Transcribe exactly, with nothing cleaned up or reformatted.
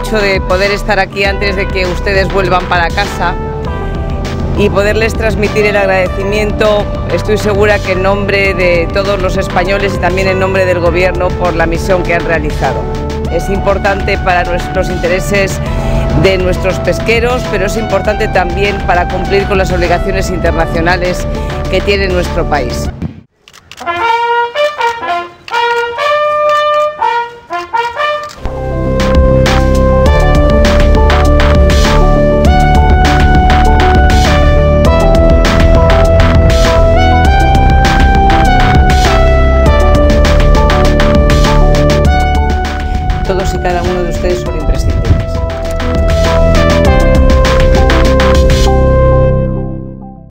mucho de poder estar aquí antes de que ustedes vuelvan para casa y poderles transmitir el agradecimiento, estoy segura que en nombre de todos los españoles y también en nombre del Gobierno por la misión que han realizado. Es importante para nuestros intereses de nuestros pesqueros, pero es importante también para cumplir con las obligaciones internacionales que tiene nuestro país.